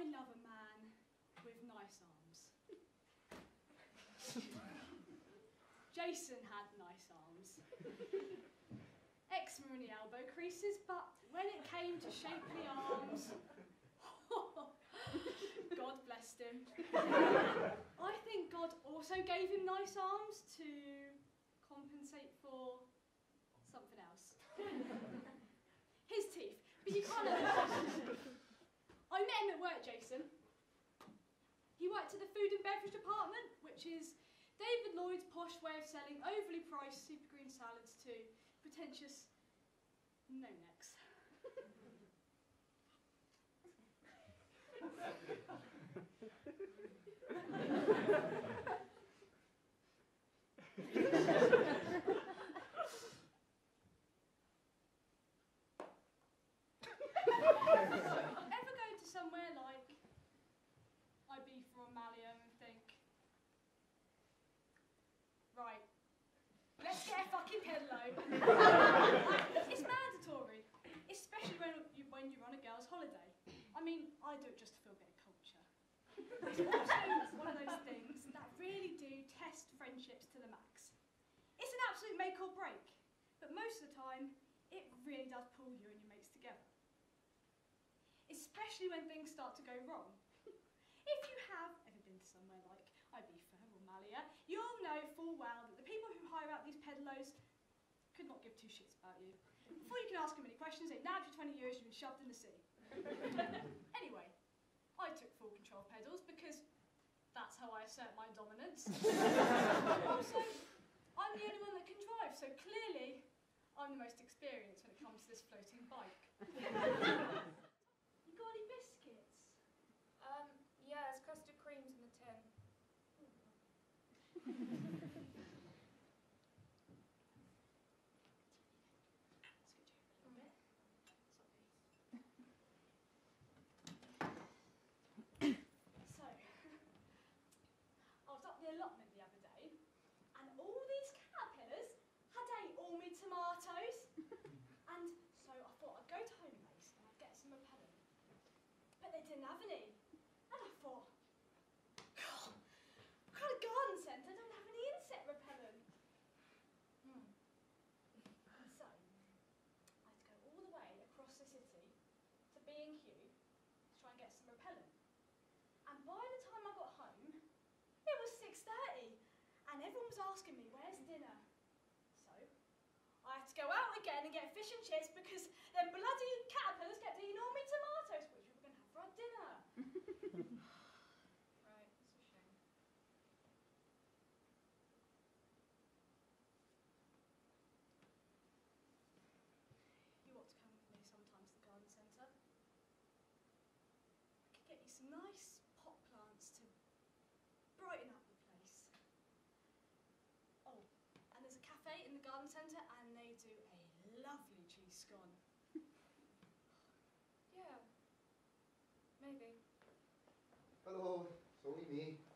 love a man with nice arms. Jason had nice arms. Eczema in the elbow creases, but when it came to shapely arms, God blessed him. I think God also gave him nice arms to compensate for something else. His teeth. But you can't I met him at work, Jason. He worked at the food and beverage department, which is David Lloyd's posh way of selling overly priced super green salads to pretentious no-necks. Ever go to somewhere like Ibiza or Malia and think, right, let's get a fucking pillow. It's mandatory, especially when you're on a girl's holiday. I mean, I do it just to feel a bit of culture. It's also one of those things that really do test friendships to the max. It's an absolute make or break, but most of the time, it really does pull you and your mates together. Especially when things start to go wrong. If you have ever been to somewhere like Ibiza or Malia, you'll know full well that the people who hire out these pedlos could not give two shits about you. Before you can ask them any questions, they've nabbed you 20 euros, you've been shoved in the sea. Anyway, I took full control of pedals because that's how I assert my dominance. Also, I'm the only one that can drive, so clearly I'm the most experienced when it comes to this floating bike. You got any biscuits? Yeah, there's custard creams in the tin. Let's go down a little bit. Sorry. So, I was up the allotment the other day, and all these caterpillars had ate all my tomatoes. And so I thought I'd go to Home Base and I'd get some repellent. But they didn't have any. And I thought, God, what kind of garden centre don't have any insect repellent? And so, I had to go all the way across the city to B&Q to try and get some repellent. And by the time I got home, it was 6:30, and everyone was asking me, where's dinner? So, I had to go out again and get fish and chips because them bloody caterpillars kept eating all my tomatoes, which we were going to have for our dinner. Right, that's a shame. You ought to come with me sometimes to the garden centre. I could get you some nice pot plants to brighten up the place. Oh, and there's a cafe in the garden centre and they do a lovely cheese scone. Yeah, maybe. Hello, it's only me.